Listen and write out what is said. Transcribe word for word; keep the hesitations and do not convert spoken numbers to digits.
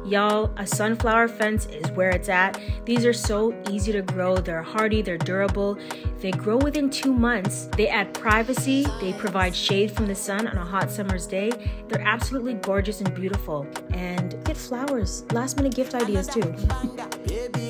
Y'all, a sunflower fence is where it's at. These are so easy to grow. They're hardy, they're durable. They grow within two months. They add privacy. They provide shade from the sun on a hot summer's day. They're absolutely gorgeous and beautiful. And get flowers. Last minute gift ideas too.